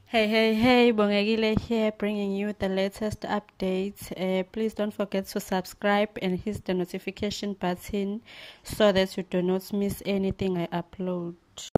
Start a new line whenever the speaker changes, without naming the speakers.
Hey, Bongegile here, bringing you the latest updates. Please don't forget to subscribe and hit the notification button so that you do not miss anything I upload.